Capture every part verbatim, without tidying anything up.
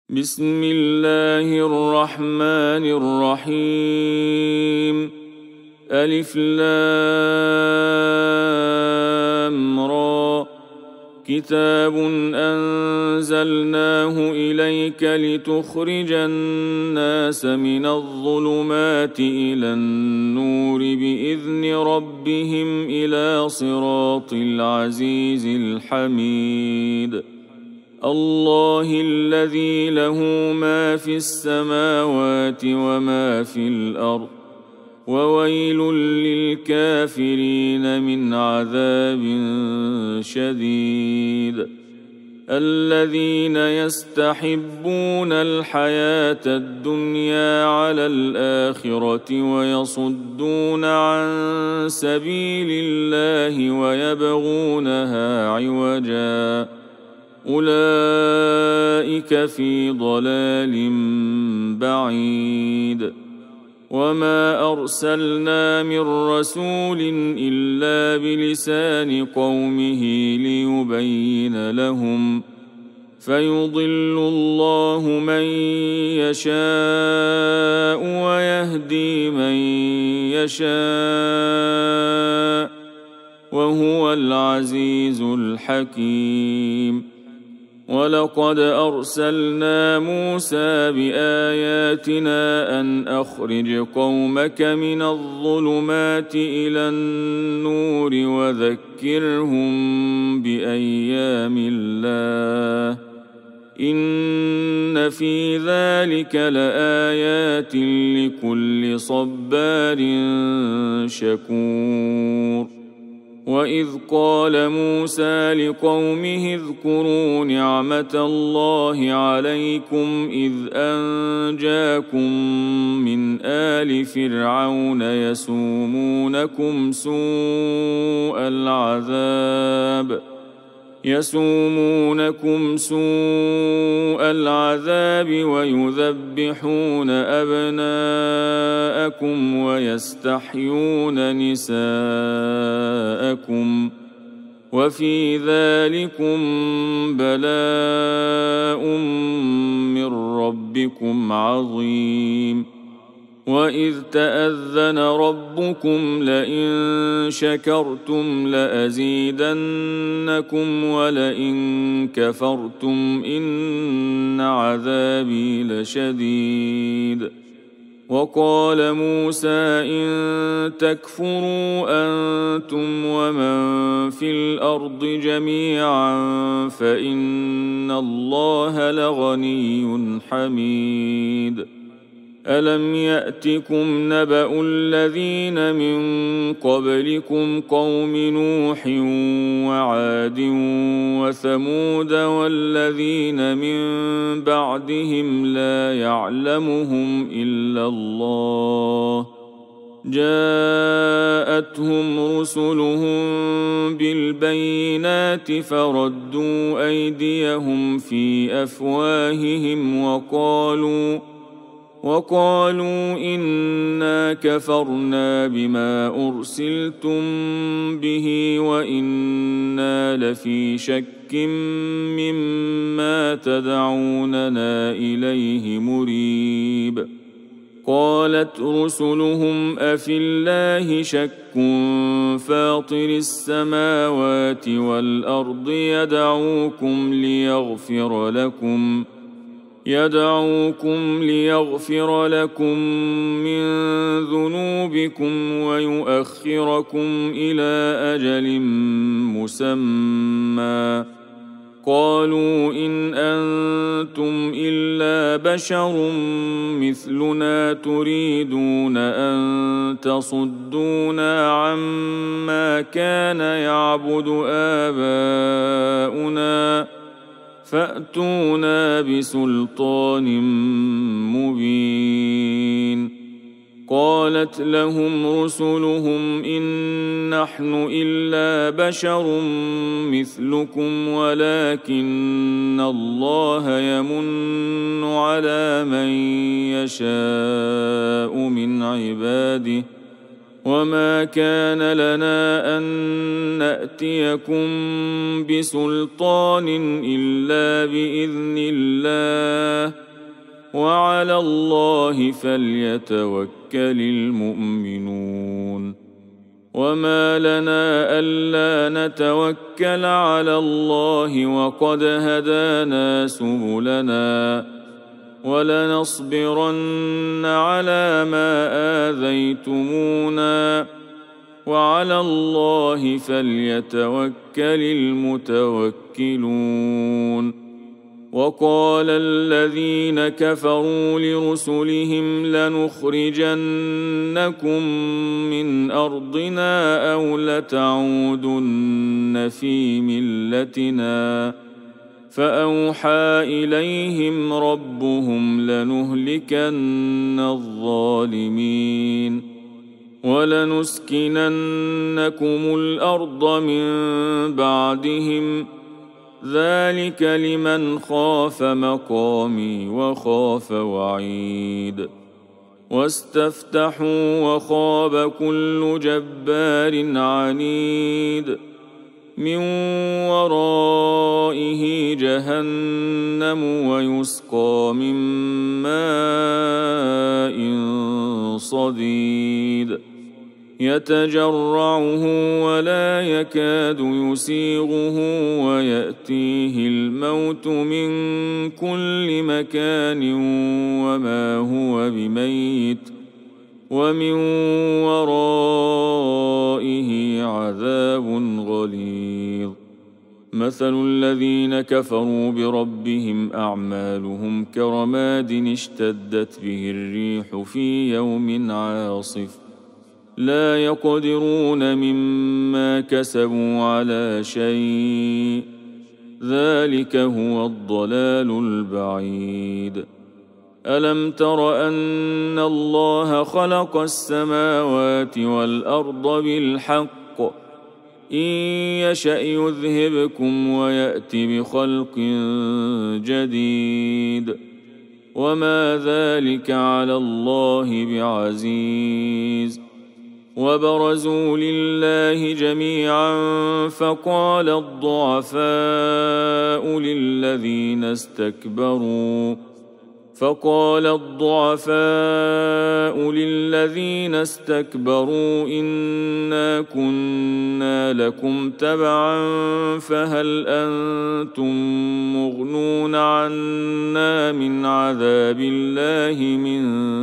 بسم الله الرحمن الرحيم. ألف لام را. كتاب أنزلناه إليك لتخرج الناس من الظلمات إلى النور بإذن ربهم إلى صراط العزيز الحميد. الله الذي له ما في السماوات وما في الأرض، وويل للكافرين من عذاب شديد. الذين يستحبون الحياة الدنيا على الآخرة ويصدون عن سبيل الله ويبغونها عوجا، أولئك في ضلال بعيد. وما أرسلنا من رسول إلا بلسان قومه ليبين لهم، فيضل الله من يشاء ويهدي من يشاء، وهو العزيز الحكيم. ولقد أرسلنا موسى بآياتنا أن أخرج قومك من الظلمات إلى النور وذكرهم بأيام الله، إن في ذلك لآيات لكل صبار شكور. وإذ قال موسى لقومه اذكروا نعمة الله عليكم إذ أنجاكم من آل فرعون يسومونكم سوء العذاب يسومونكم سوء العذاب ويذبحون أبناءكم ويستحيون نساءكم، وفي ذلكم بلاء من ربكم عظيم. وإذ تأذن ربكم لئن شكرتم لأزيدنكم ولئن كفرتم إن عذابي لشديد. وقال موسى إن تكفروا أنتم ومن في الأرض جميعا فإن الله لغني حميد. ألم يأتكم نبأ الذين من قبلكم قوم نوح وعاد وثمود والذين من بعدهم لا يعلمهم إلا الله، جاءتهم رسلهم بالبينات فردوا أيديهم في أفواههم وقالوا وقالوا إنا كفرنا بما أرسلتم به وإنا لفي شك مما تدعوننا إليه مريب. قالت رسلهم أفي الله شك فاطر السماوات والأرض يدعوكم ليغفر لكم يدعوكم ليغفر لكم من ذنوبكم ويؤخركم إلى أجل مسمى. قالوا إن أنتم إلا بشر مثلنا تريدون أن تصدونا عما كان يعبد آباؤنا فأتونا بسلطان مبين. قالت لهم رسلهم إن نحن إلا بشر مثلكم ولكن الله يمن على من يشاء من عباده، وما كان لنا أن نأتيكم بسلطان إلا بإذن الله وعلى الله فليتوكل المؤمنون. وما لنا ألا نتوكل على الله وقد هدانا سبلنا ولنصبرن على ما آذيتمونا وعلى الله فليتوكل المتوكلون. وقال الذين كفروا لرسلهم لنخرجنكم من أرضنا أو لتعودن في ملتنا فأوحى إليهم ربهم لنهلكن الظالمين ولنسكننكم الأرض من بعدهم ذلك لمن خاف مقامي وخاف وعيد. واستفتحوا وخاب كل جبار عنيد من ورائه جهنم ويسقى من ماء صديد يتجرعه ولا يكاد يسيغه ويأتيه الموت من كل مكان وما هو بميت ومن ورائه عذاب غليظ. مثل الذين كفروا بربهم أعمالهم كرماد اشتدت به الريح في يوم عاصف لا يقدرون مما كسبوا على شيء ذلك هو الضلال البعيد. ألم تر أن الله خلق السماوات والأرض بالحق إن يشأ يذهبكم ويأت بخلق جديد وما ذلك على الله بعزيز. وبرزوا لله جميعا فقال الضعفاء للذين استكبروا فقال الضعفاء للذين استكبروا إنا كنا لكم تبعا فهل أنتم مغنون عنا من عذاب الله من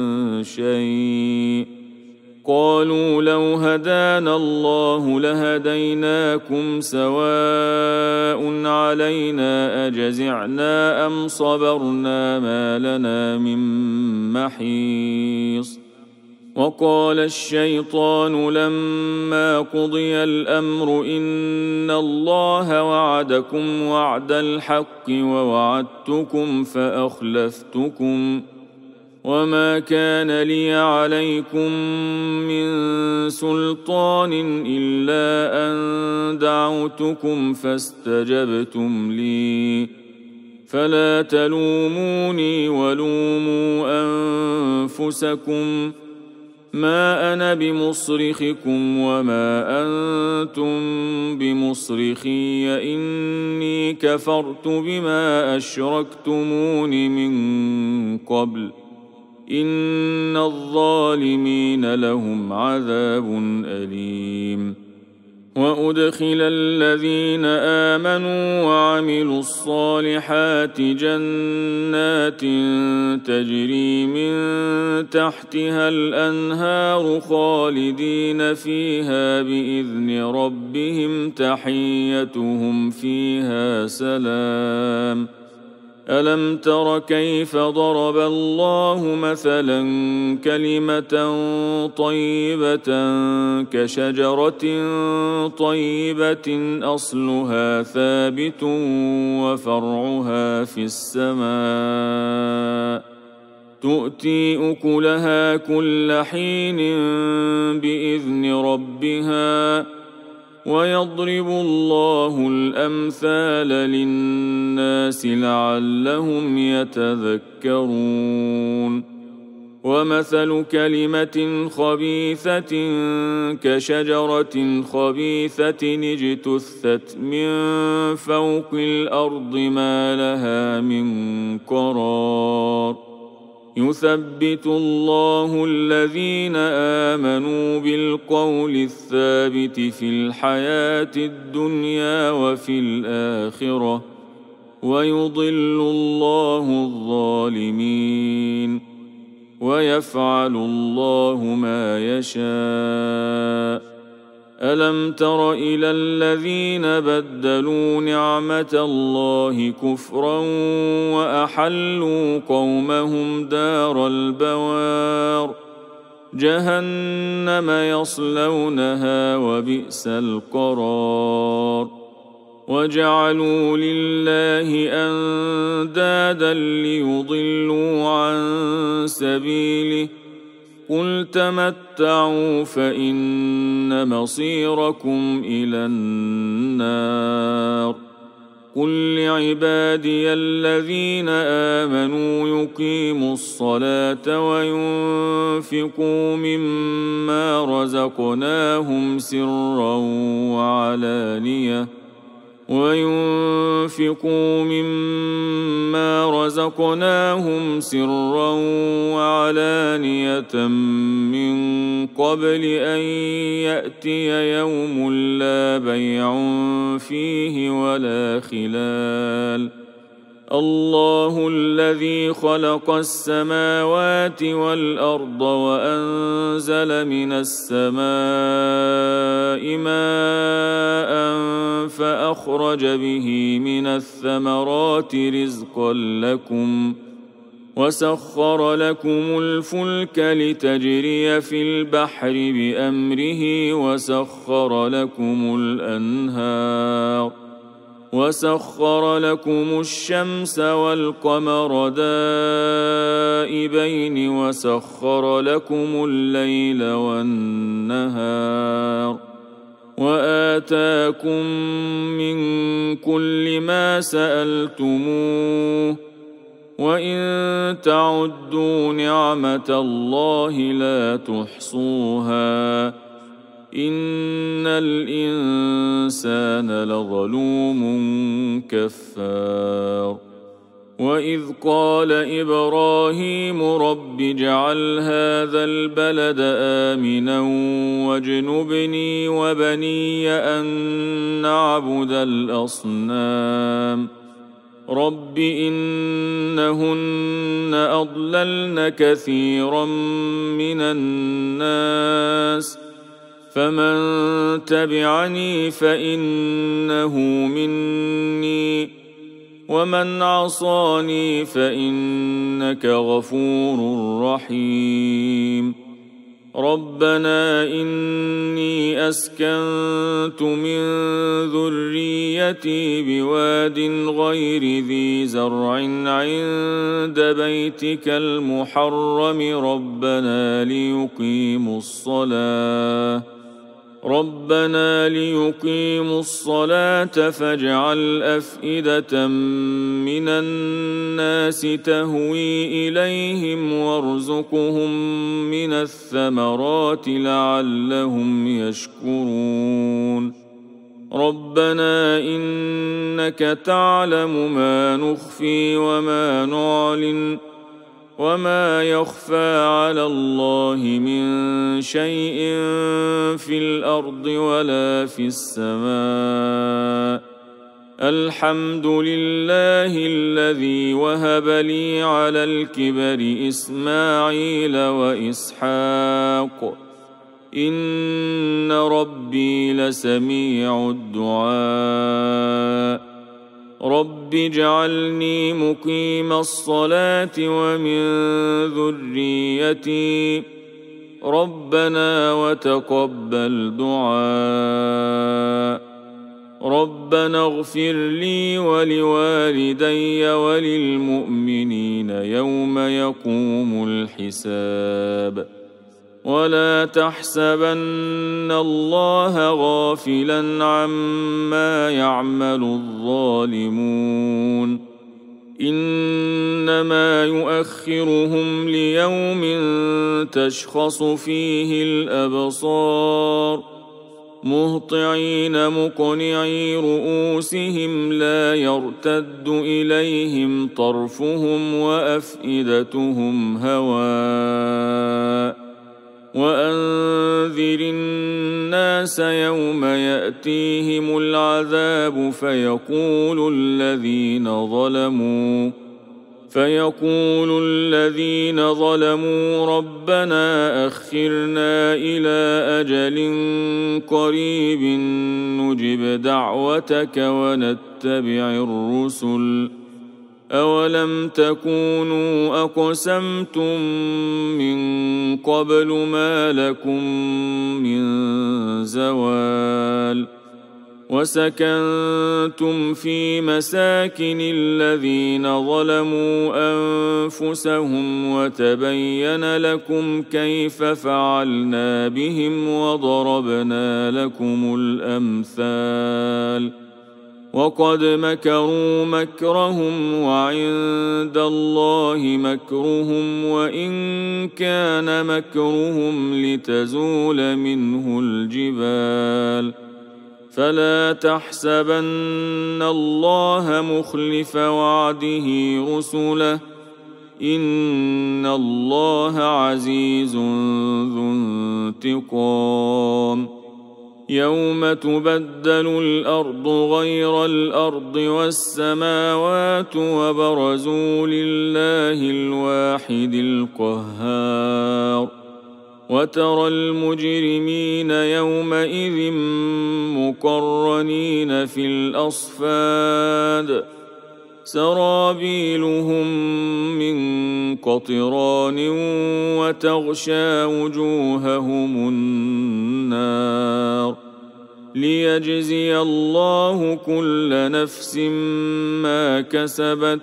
شيء قالوا لو هدانا الله لهديناكم سواء علينا أجزعنا أم صبرنا ما لنا من محيص. وقال الشيطان لما قضي الأمر إن الله وعدكم وعد الحق ووعدتكم فأخلفتكم وما كان لي عليكم من سلطان إلا أن دعوتكم فاستجبتم لي فلا تلوموني ولوموا أنفسكم ما أنا بمصرخكم وما أنتم بمصرخي إني كفرت بما أشركتمون من قبل إن الظالمين لهم عذاب أليم. وأدخل الذين آمنوا وعملوا الصالحات جنات تجري من تحتها الأنهار خالدين فيها بإذن ربهم تحيتهم فيها سلام. ألم تر كيف ضرب الله مثلا كلمة طيبة كشجرة طيبة أصلها ثابت وفرعها في السماء تؤتي أكلها كل حين بإذن ربها ويضرب الله الأمثال للناس لعلهم يتذكرون. ومثل كلمة خبيثة كشجرة خبيثة اجتثت من فوق الأرض ما لها من قرار يثبت الله الذين آمنوا بالقول الثابت في الحياة الدنيا وفي الآخرة ويضل الله الظالمين ويفعل الله ما يشاء. ألم تر إلى الذين بدلوا نعمة الله كفرا وأحلوا قومهم دار البوار جهنم يصلونها وبئس القرار وجعلوا لله أندادا ليضلوا عن سبيله قل تمتعوا فإن مصيركم إلى النار قل لعبادي الذين آمنوا يقيموا الصلاة وينفقوا مما رزقناهم سرا وعلانية وينفقوا مما رزقناهم سرا وعلانية من قبل أن يأتي يوم لا بيع فيه ولا خلال الله الذي خلق السماوات والأرض وأنزل من السماء ماء فأخرج به من الثمرات رزقا لكم وسخر لكم الفلك لتجري في البحر بأمره وسخر لكم الأنهار وسخر لكم الشمس والقمر دائبين وسخر لكم الليل والنهار وآتاكم من كل ما سألتموه وإن تعدوا نعمة الله لا تحصوها إن الإنسان لظلوم كفار وإذ قال إبراهيم رب اجعل هذا البلد آمنا واجنبني وبني أن نعبد الأصنام رب إنهن أضللن كثيرا من الناس فمن تبعني فإنه مني ومن عصاني فإنك غفور رحيم ربنا إني أسكنت من ذريتي بواد غير ذي زرع عند بيتك المحرم ربنا ليقيموا الصلاة ربنا ليقيموا الصلاة فاجعل أفئدة من الناس تهوي إليهم وارزقهم من الثمرات لعلهم يشكرون ربنا إنك تعلم ما نخفي وما نعلن وما يخفى على الله من شيء في الأرض ولا في السماء الحمد لله الذي وهب لي على الكبر إسماعيل وإسحاق إن ربي لسميع الدعاء رب اجعلني مقيم الصلاة ومن ذريتي ربنا وتقبل دعاء ربنا اغفر لي ولوالدي وللمؤمنين يوم يقوم الحساب ولا تحسبن الله غافلا عما يعمل الظالمون إنما يؤخرهم ليوم تشخص فيه الأبصار مهطعين مقنعي رؤوسهم لا يرتد إليهم طرفهم وأفئدتهم هواء وأنذر الناس يوم يأتيهم العذاب فيقول الذين ظلموا فيقول الذين ظلموا ربنا أخرنا إلى أجل قريب نجب دعوتك ونتبع الرسل أولم تكونوا أقسمتم من قبل ما لكم من زوال وسكنتم في مساكن الذين ظلموا أنفسهم وتبين لكم كيف فعلنا بهم وضربنا لكم الأمثال وقد مكروا مكرهم وعند الله مكرهم وإن كان مكرهم لتزول منه الجبال فلا تحسبن الله مخلف وعده رسله إن الله عزيز ذو انتقام يوم تبدل الأرض غير الأرض والسماوات وبرزوا لله الواحد القهار وترى المجرمين يومئذ مقرنين في الأصفاد سرابيلهم من قطران وتغشى وجوههم النار ليجزي الله كل نفس ما كسبت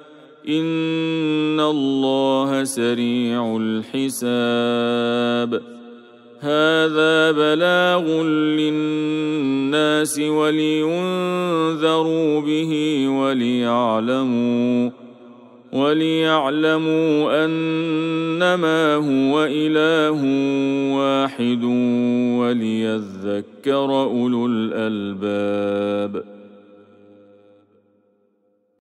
إن الله سريع الحساب هذا بلاغ للناس ولينذروا به وليعلموا وليعلموا أنما هو إله واحد وليذكر أولو الألباب